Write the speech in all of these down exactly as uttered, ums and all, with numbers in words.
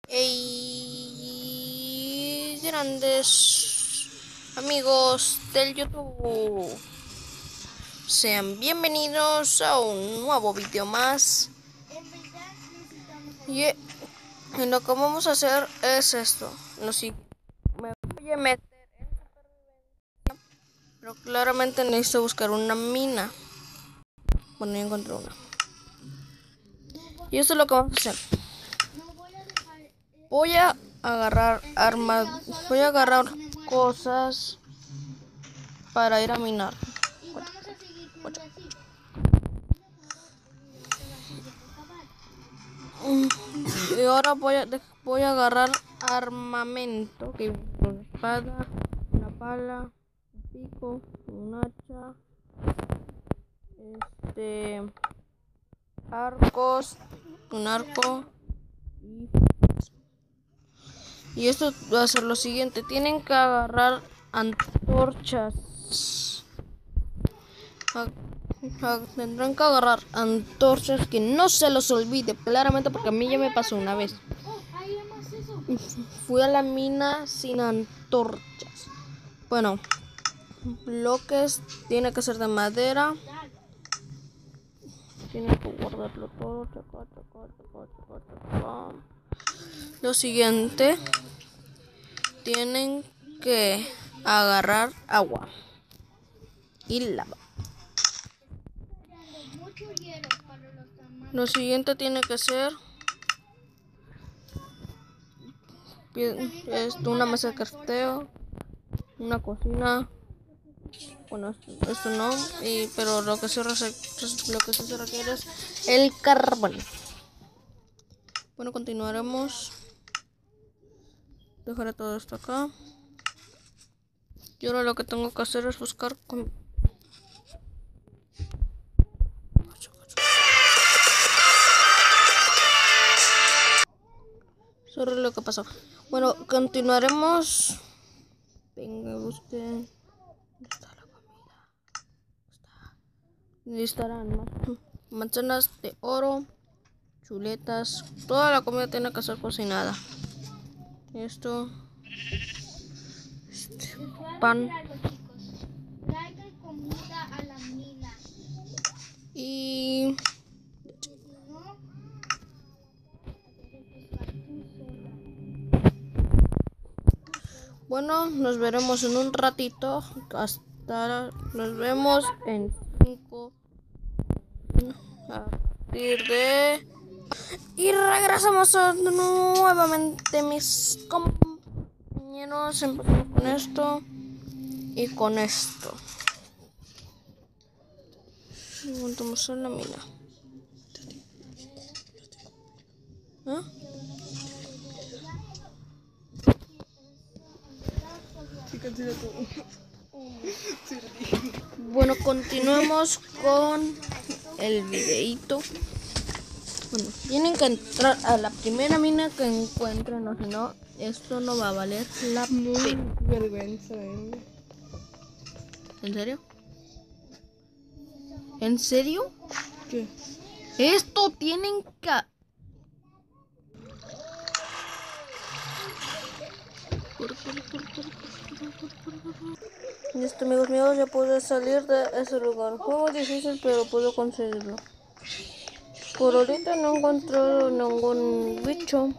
Hey, grandes amigos del YouTube, sean bienvenidos a un nuevo video más. Y lo que vamos a hacer es esto. No sé, me voy a meter en supervivencia, pero claramente necesito buscar una mina. Bueno, ya encontré una. Y esto es lo que vamos a hacer. Voy a agarrar armas, voy a agarrar cosas para ir a minar. Y ahora voy a, voy a agarrar armamento, que viene con una espada, una pala, un pico, un hacha, este, arcos, un arco. Y esto va a ser lo siguiente: tienen que agarrar antorchas. Tendrán que agarrar antorchas, que no se los olvide, claramente, porque a mí ya me pasó una vez. Fui a la mina sin antorchas. Bueno, bloques, tiene que ser de madera. Tienen que guardarlo todo. Lo siguiente, tienen que agarrar agua y lava. Lo siguiente tiene que ser es una mesa de crafteo, una cocina. Bueno, esto, esto no, y, pero lo que, se lo que sí se requiere es el carbón. Bueno, continuaremos. Dejaré todo esto acá. Y ahora lo que tengo que hacer es buscar con... Sorry lo que pasó. Bueno, continuaremos. Venga, busque. ¿Dónde está la comida? Está. Necesitarán más manzanas de oro, chuletas. Toda la comida tiene que ser cocinada. Esto. Este, pan. Y bueno, nos veremos en un ratito. Hasta nos vemos en cinco. A partir de... Y regresamos a nuevamente, mis compañeros. Empezamos con esto y con esto. Montamos en la mina. ¿Ah? Bueno, continuemos con el videito. Bueno, tienen que entrar a la primera mina que encuentren, o si no, esto no va a valer la pena. Vergüenza, ¿eh? ¿En serio? ¿En serio? ¿Qué? Esto tienen que... Listo, amigos míos, ya pude salir de ese lugar. Fue muy difícil, pero pude conseguirlo. Por ahorita no he encontrado ningún bicho.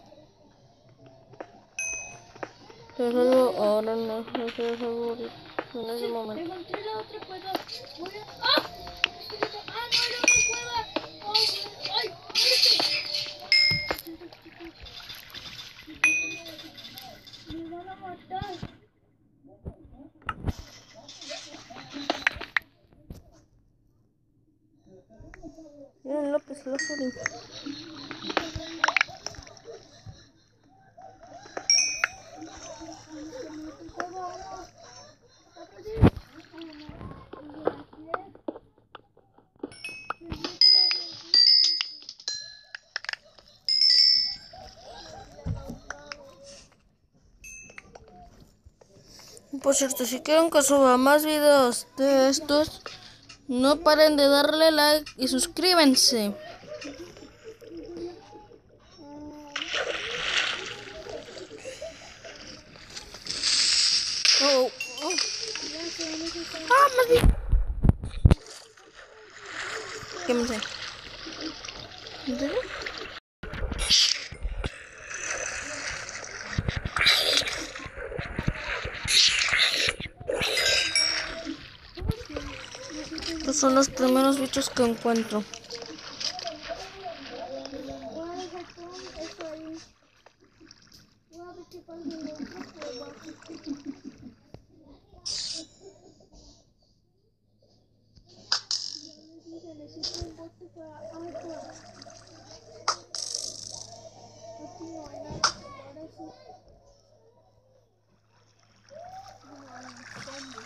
Pero ahora no, no sé seguro en ese momento. Encontré la otra cueva. Voy a... ¡Ah! ¡Ah, no! ¡La otra cueva! ¡Oh! ¡Ay! ¡Me van a matar! Miren, López, López. Por cierto, si quieren que suba más videos de estos, no paren de darle like y suscríbanse. Oh, oh. Ya sé, no sé cómo. Ah, maldito. ¿Qué me sé? ¿En serio? Estos son los primeros bichos que encuentro. Voy a dejar todo esto ahí. Voy a ver qué pasa en la otra cueva. Ya les dije, necesito un bote para agua. Aquí no hay nada que tomar eso. No hay un zombie.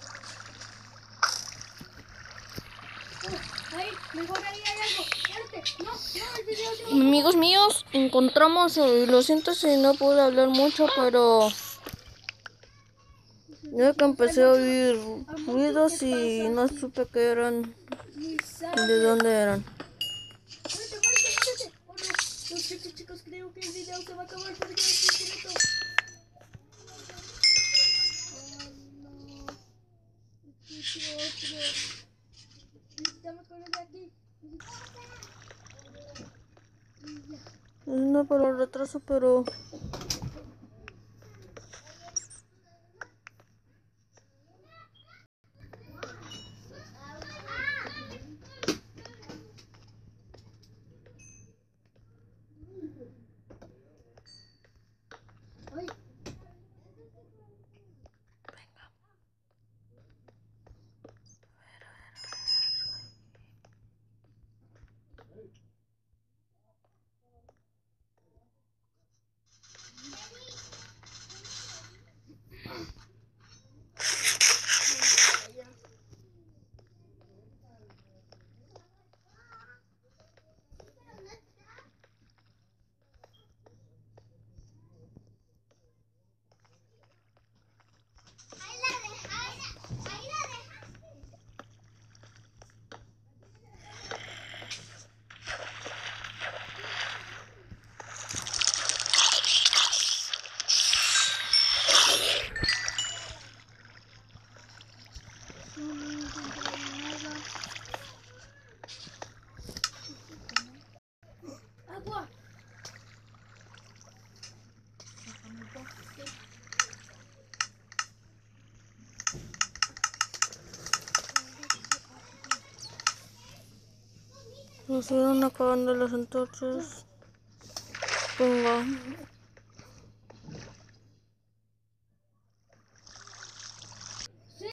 Oh, ahí, mejor ahí hay algo. Espérate, no, no, el video se va a acabar. Amigos míos, encontramos, eh, lo siento si no pude hablar mucho, pero yo que empecé a oír ruidos y no supe qué eran, Ni de sabe. dónde eran. Muérete, muérete, muérete. Oh no, no, chicos, chicos, creo que el video se va a acabar porque ya es diez minutos. Oh no. Escucho otro. Necesitamos correr de aquí. Y ya. No por el retraso, pero Ay, no, no encontré nada. Agua. nos fueron acabando los entonces. Venga.